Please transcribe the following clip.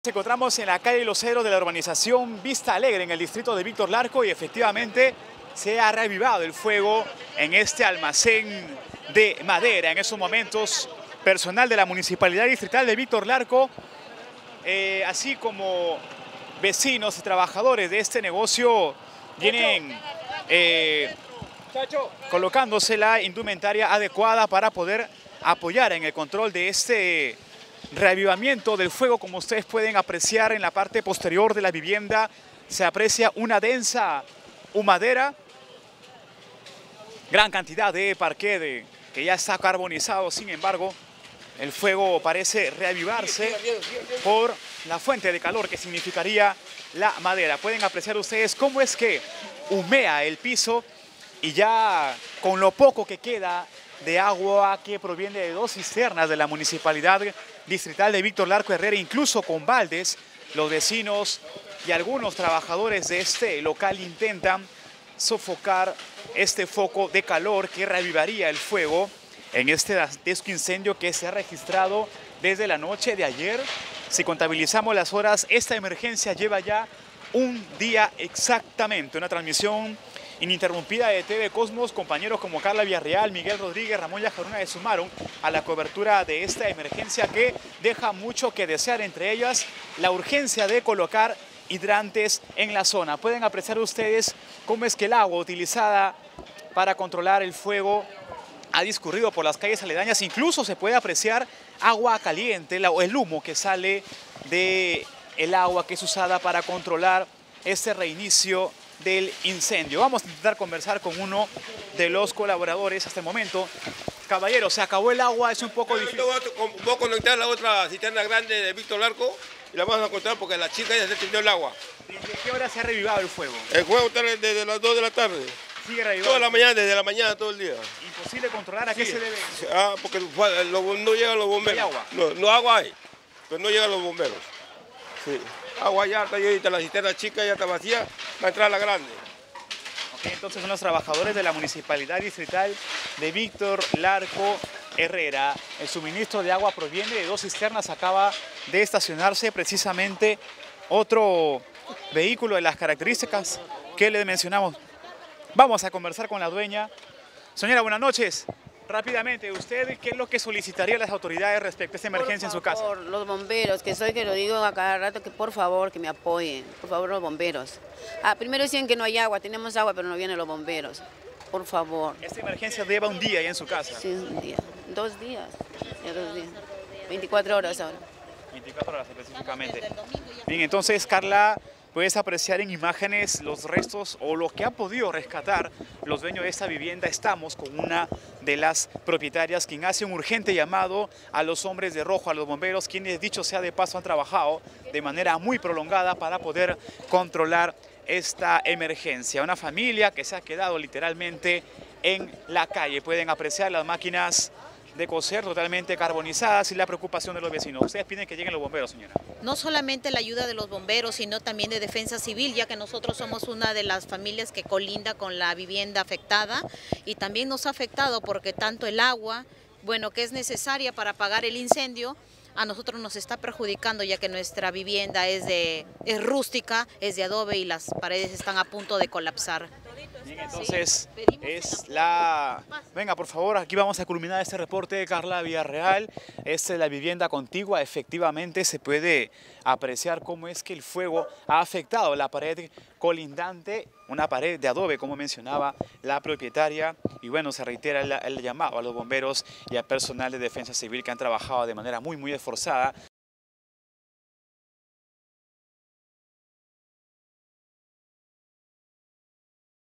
Nos encontramos en la calle Los Cedros de la urbanización Vista Alegre, en el distrito de Víctor Larco, y efectivamente se ha reavivado el fuego en este almacén de madera. En esos momentos, personal de la Municipalidad Distrital de Víctor Larco, así como vecinos y trabajadores de este negocio, vienen colocándose la indumentaria adecuada para poder apoyar en el control de este reavivamiento del fuego. Como ustedes pueden apreciar, en la parte posterior de la vivienda se aprecia una densa humadera, gran cantidad de parqué que ya está carbonizado. Sin embargo, el fuego parece reavivarse por la fuente de calor que significaría la madera. Pueden apreciar ustedes cómo es que humea el piso, y ya con lo poco que queda de agua que proviene de dos cisternas de la Municipalidad Distrital de Víctor Larco Herrera, incluso con baldes, los vecinos y algunos trabajadores de este local intentan sofocar este foco de calor que reavivaría el fuego en este dantesco incendio que se ha registrado desde la noche de ayer. Si contabilizamos las horas, esta emergencia lleva ya un día exactamente. Una transmisión ininterrumpida de TV Cosmos. Compañeros como Carla Villarreal, Miguel Rodríguez, Ramón Yajaruna se sumaron a la cobertura de esta emergencia que deja mucho que desear, entre ellas la urgencia de colocar hidrantes en la zona. Pueden apreciar ustedes cómo es que el agua utilizada para controlar el fuego ha discurrido por las calles aledañas. Incluso se puede apreciar agua caliente, el humo que sale del agua que es usada para controlar este reinicio del incendio. Vamos a intentar conversar con uno de los colaboradores hasta el momento. Caballero, se acabó el agua, es un poco difícil. Voy a conectar la otra cisterna grande de Víctor Larco y la vamos a conectar porque la chica ya se terminó el agua. ¿Desde qué hora se ha revivado el fuego? El fuego está desde las 2 de la tarde. Sigue revivado. Toda la mañana, desde la mañana, todo el día. Imposible controlar. ¿A qué se debe? Porque no llegan los bomberos. ¿No hay agua? No, agua hay, pero no llegan los bomberos. Sí. Agua ya está ahorita, la cisterna chica ya está vacía, va a entrar la grande. Okay, entonces son los trabajadores de la Municipalidad Distrital de Víctor Larco Herrera. El suministro de agua proviene de dos cisternas. Acaba de estacionarse precisamente otro vehículo de las características que les mencionamos. Vamos a conversar con la dueña. Señora, buenas noches. Rápidamente, ¿usted qué es lo que solicitaría a las autoridades respecto a esta emergencia en su casa? Por favor, los bomberos, que lo digo a cada rato, que por favor que me apoyen, por favor los bomberos. Primero decían que no hay agua, tenemos agua pero no vienen los bomberos, por favor. Esta emergencia lleva un día ya en su casa. Sí, un día, 2 días, ya 2 días, 24 horas ahora. 24 horas específicamente. Bien, entonces Carla, puedes apreciar en imágenes los restos o lo que han podido rescatar los dueños de esta vivienda. Estamos con una de las propietarias, quien hace un urgente llamado a los hombres de rojo, a los bomberos, quienes, dicho sea de paso, han trabajado de manera muy prolongada para poder controlar esta emergencia. Una familia que se ha quedado literalmente en la calle. Pueden apreciar las máquinas de coser totalmente carbonizadas y la preocupación de los vecinos. Ustedes piden que lleguen los bomberos, señora. No solamente la ayuda de los bomberos, sino también de Defensa Civil, ya que nosotros somos una de las familias que colinda con la vivienda afectada, y también nos ha afectado porque tanto el agua, bueno, que es necesaria para apagar el incendio, a nosotros nos está perjudicando, ya que nuestra vivienda es rústica, es de adobe y las paredes están a punto de colapsar. Bien, entonces Venga, por favor, aquí vamos a culminar este reporte de Carla Villarreal. Esta es la vivienda contigua. Efectivamente se puede apreciar cómo es que el fuego ha afectado la pared colindante, una pared de adobe, como mencionaba la propietaria. Y bueno, se reitera el llamado a los bomberos y al personal de Defensa Civil que han trabajado de manera muy esforzada